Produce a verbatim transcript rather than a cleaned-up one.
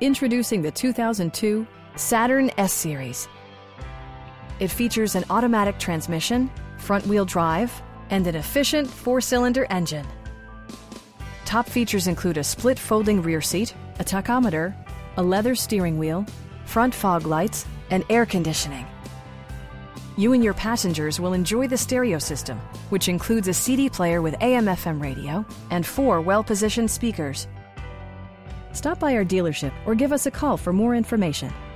Introducing the two thousand two Saturn S Series. It features an automatic transmission, front-wheel drive, and an efficient four-cylinder engine. Top features include a split folding rear seat, a tachometer, a leather steering wheel, front fog lights, and air conditioning. You and your passengers will enjoy the stereo system, which includes a C D player with A M F M radio and four well-positioned speakers. Stop by our dealership or give us a call for more information.